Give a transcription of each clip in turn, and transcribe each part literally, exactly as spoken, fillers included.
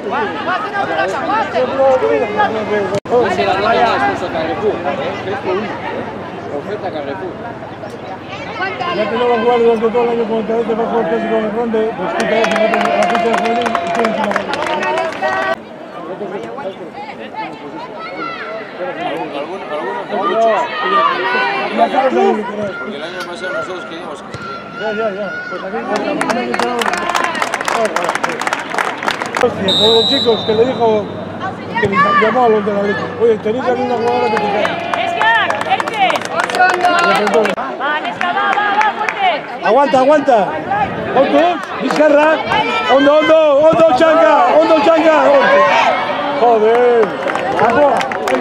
Si la nota la esposo Carrefour, Crespo uno, oferta Carrefour. Ya que no va a jugar durante todo el año con el cadete bajo el clásico de Ronde, pues quita eso, mete la ficha de juvenil y tiene encima de Porque el año pasado nosotros queríamos que... Ya, ya, ya. Pues aquí... Hostia, por los chicos que le dijo... que le llamó a los de la leche. Oye, tenéis alguna jugadora que te cae. Aguanta, aguanta. Ondo, Vizcarra. Ondo, Ondo, Ondo, Changa, Ondo, Changa. Joder. Agua.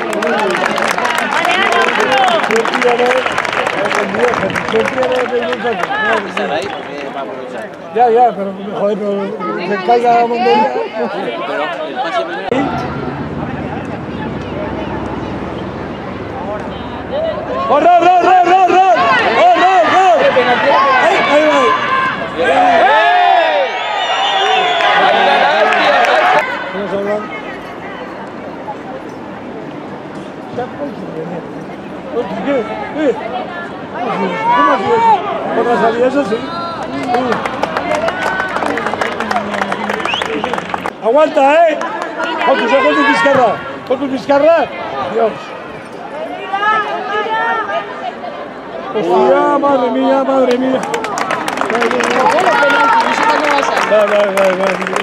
Ya, ya, pero joder, pero se caiga la montaña. Pero el pase primero... ¡Oh, no, no, no, no, no! ¡Oh, no, no! ¡Ahí, ahí va! Vamos a hablar. ¿Qué? ¿Qué? ¿Cómo así es? ¿Por la salida eso sí? ¡Aguanta, eh! ¡Con tus ojos de Vizcarra! ¡Con tus Vizcarra! ¡Dios! ¡Hostia, madre mía, madre mía! Va, va, va, va.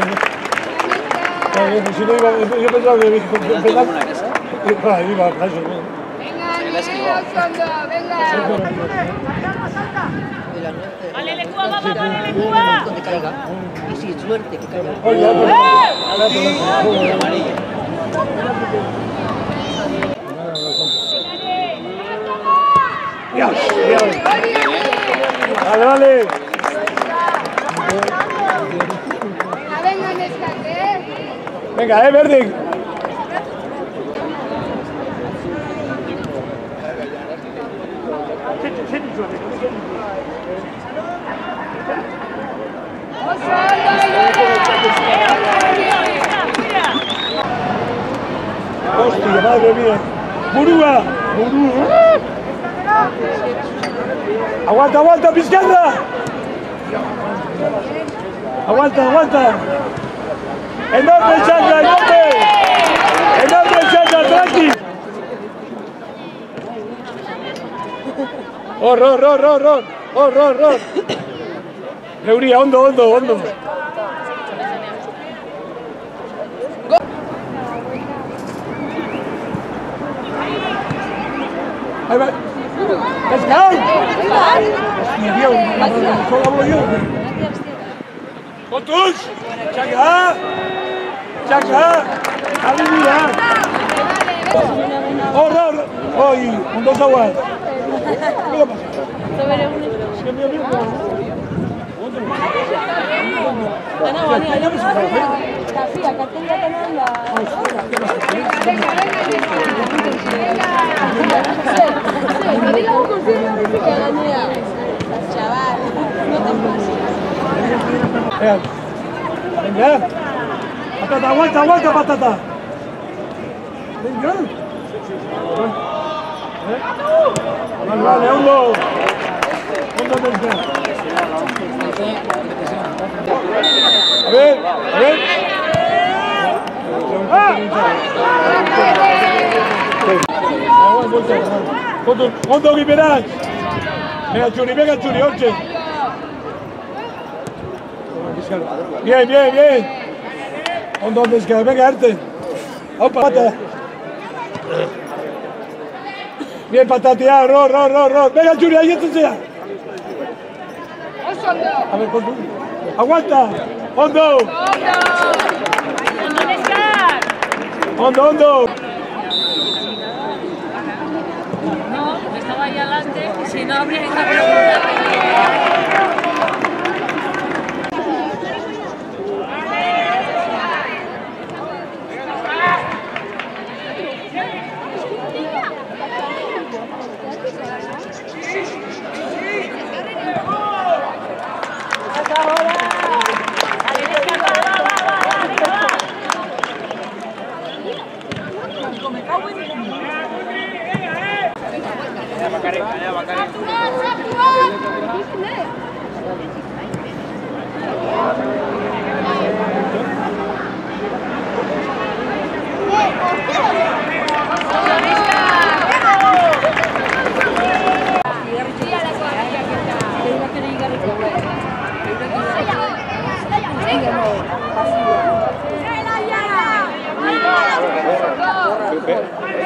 Si no iba, yo pensaba que... Venga, una casa. Va, iba a casa. Venga, ¡Vale, le Cuba, vamos, vale, le Cuba! que caiga. Y sin suerte que caiga. Oye, Dios, Dios. Vale, vale. Venga, descanse, ¿eh? Venga, eh, Verding. Hostia, madre mía. Murúa. Murúa. Aguanta, aguanta, Vizcarra. Aguanta, aguanta. Enorme, Changa, enorme. Enorme, Changa, tranqui. Horror, horror, horror, horror, horror. Reuría, hondo, hondo, hondo. Ahí va. ¡Let's go! Hostia, Dios, solo hablo yo. ¡Contus! ¡Changa! ¡Changa! ¡Alimira! ¡Horror! ¡Hoy! ¡Un dos aguas! ¿Qué le pasa? ¿Qué me amigo? Venga, patata, aguanta, aguanta, patata. Venga. Vale, vale, hondo. Hondo, venga. A ver, a ver. Hondo, liberás. Venga, Churi, venga, Churi, oche. Bien, bien, bien. Hondo, ¿dónde es que venga, arte? Opa, pata. Bien, patateado, ro, ro, ro, ro. Venga, Churi, ahí esto sea. A ver, Hondo. Aguanta. Hondo. Hondo, Hondo. No, estaba ahí adelante, si no habría que preguntar.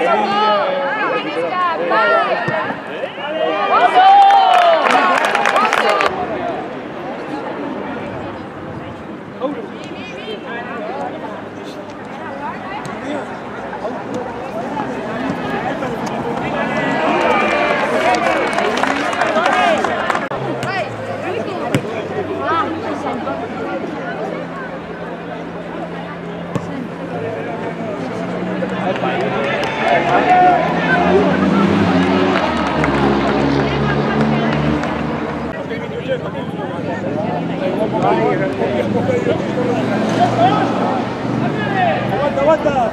Aguanta, aguanta.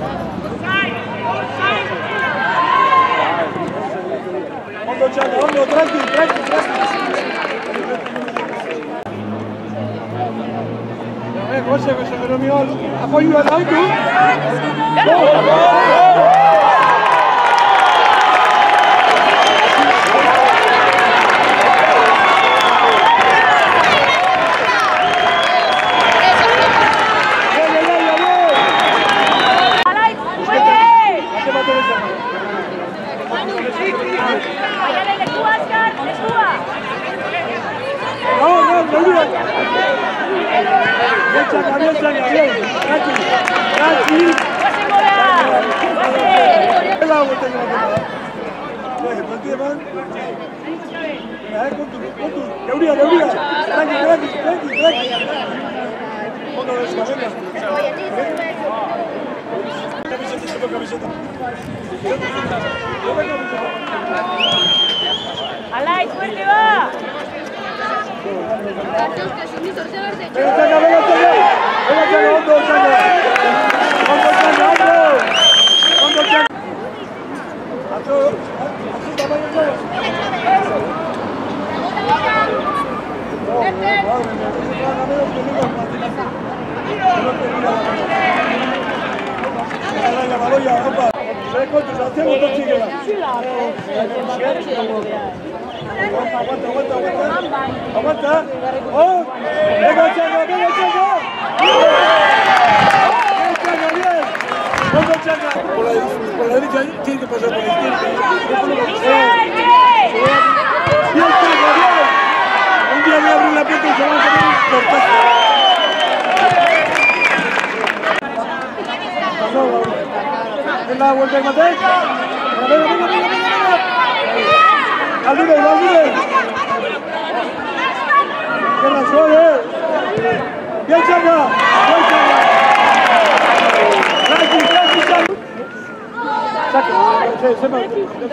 Vamos, Chano, vamos, tranqui, tranqui, tranqui. A ver, José, que se me lo mío. Apoyo al auto. ¡Alay, fuerte va! Aguanta, aguanta, aguanta. Aguanta. ¡Oh! ¡Venga, Chaga! ¡Venga, Chaga! ¡Bien, Chaga, bien! ¡Vamos, Chaga! Por la, por la derecha tiene que pasar por la izquierda. ¡Bien, Chaga, bien! Un día voy a abrir la puerta y se van a poner un cortazo. ¿En la vuelta de Matei? ¡Venga, venga, venga, venga, venga! ¡Ayude, ayude! ¡Qué razón, eh! ¡Bien, Chaga! ¡Bien, Chaga! ¡Tranqui, tranqui, Chaga! ¡Chaga! ¡Sí, se me...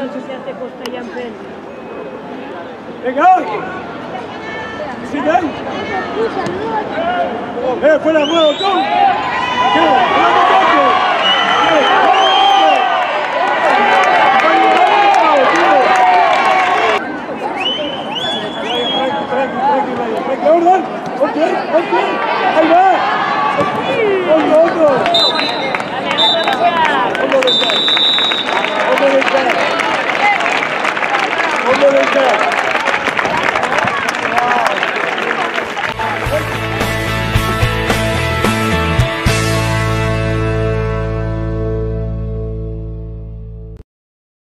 ¡Venga! ¡Sigue ahí! ¡Eh, fuera, nuevo, tú! ¡Qué!